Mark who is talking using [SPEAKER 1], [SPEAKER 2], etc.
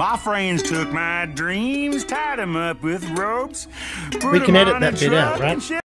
[SPEAKER 1] My friends took my dreams, tied them up with ropes.
[SPEAKER 2] We can edit that bit out, right?